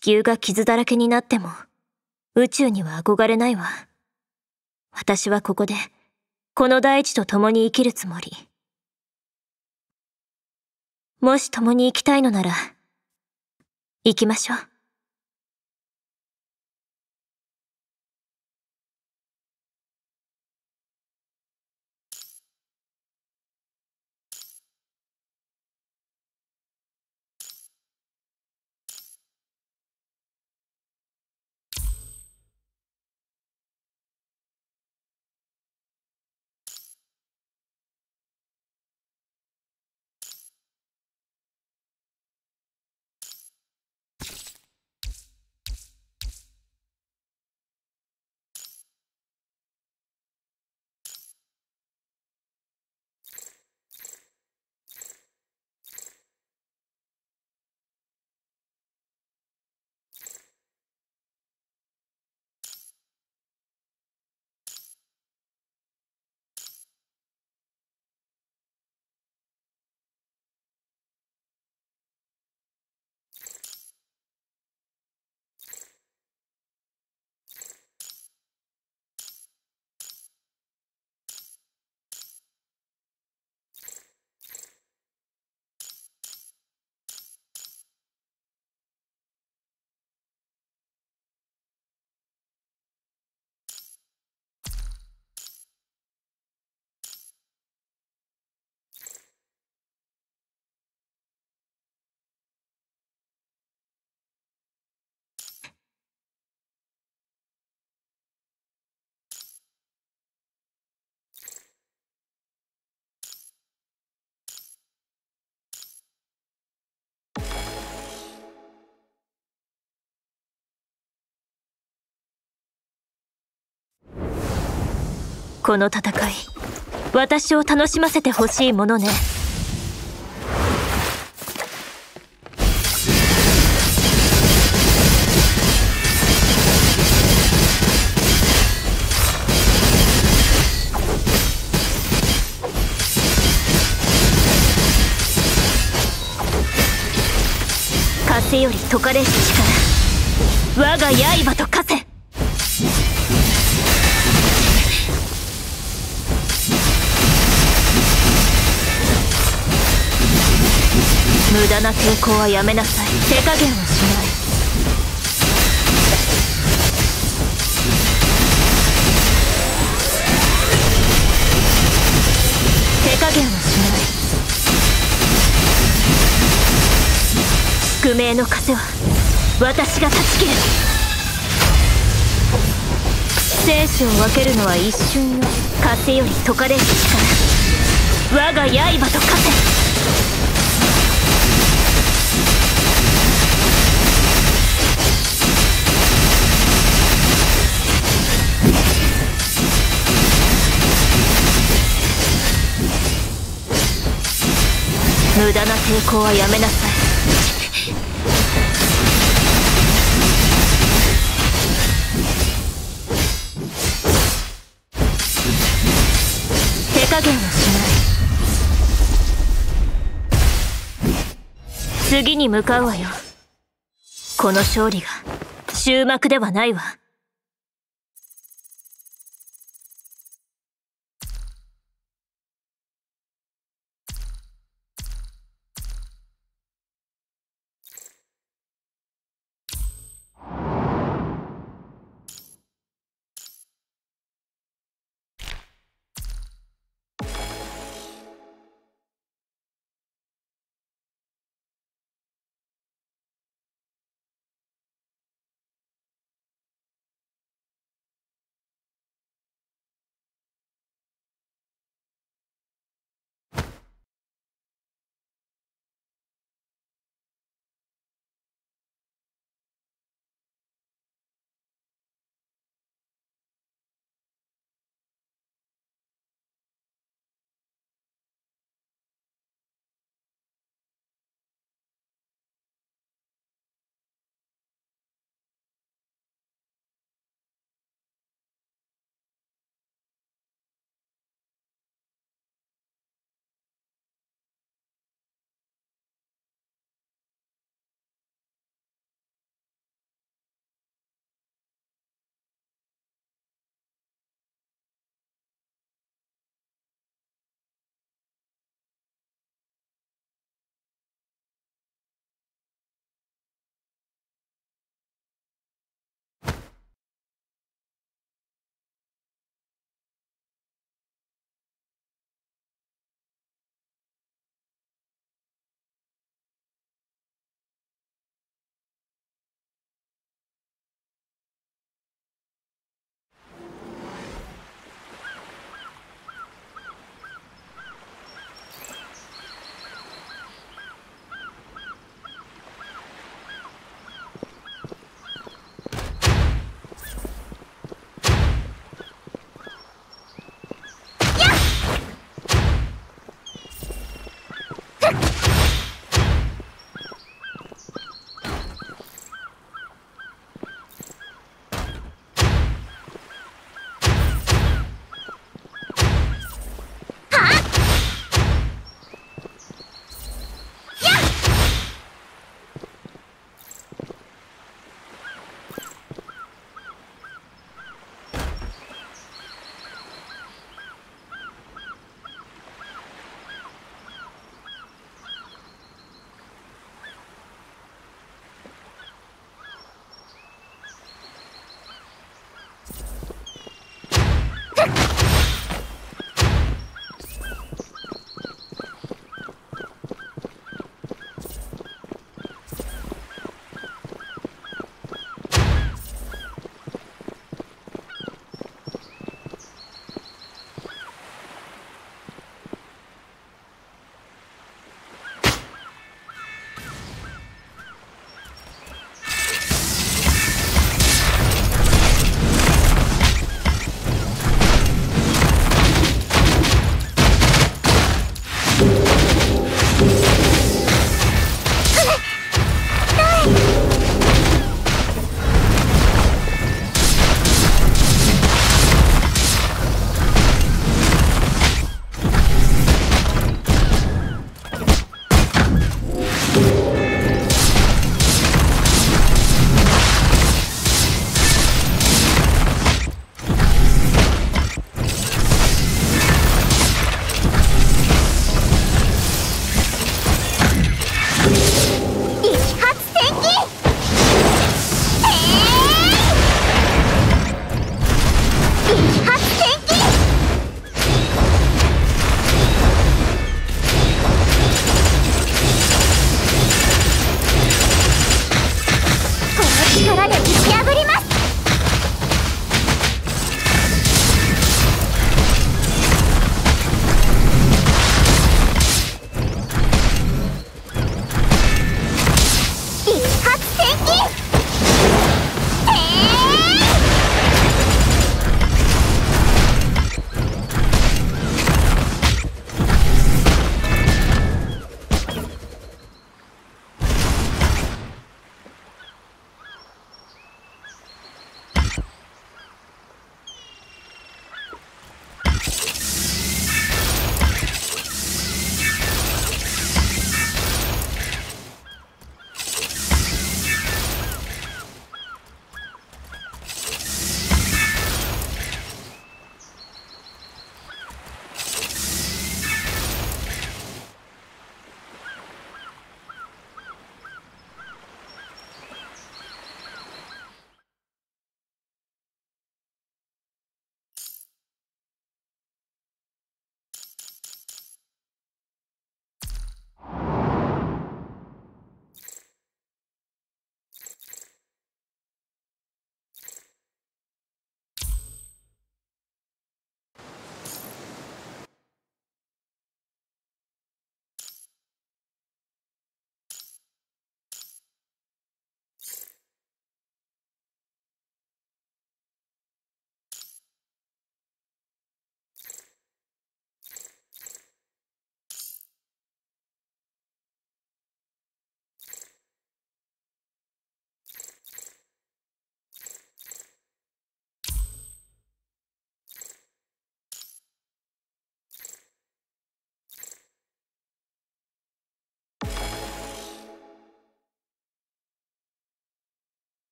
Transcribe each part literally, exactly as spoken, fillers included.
球が傷だらけになっても、宇宙には憧れないわ。私はここで、この大地と共に生きるつもり。もし共に生きたいのなら、行きましょう。この戦い、私を楽しませてほしいものね。風より解かれし力、我が刃と化せ。無駄な抵抗はやめなさい。手加減をしない。手加減をしない。宿命の風は私が断ち切る。生死を分けるのは一瞬よ。風より解かれし力、我が刃と化せ。無駄な抵抗はやめなさい。手加減をしない。次に向かうわよ。この勝利が終幕ではないわ。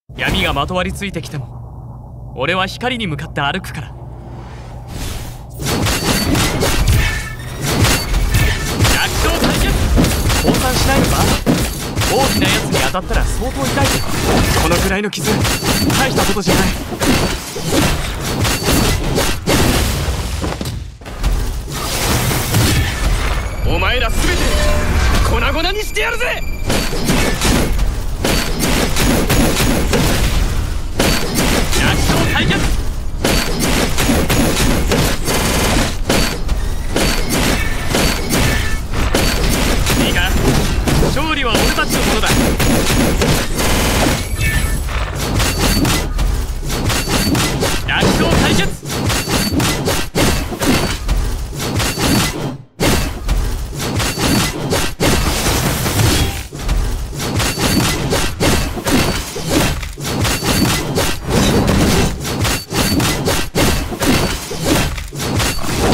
闇がまとわりついてきても俺は光に向かって歩くから。弱小対決降参しないのか。大きなやつに当たったら相当痛いけど、このくらいの傷大したことじゃない。お前ら全て粉々にしてやるぜ。弱小対決。いいか、勝利は俺たちのものだ。弱小対決。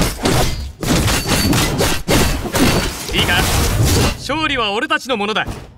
いいか、勝利は俺たちのものだ。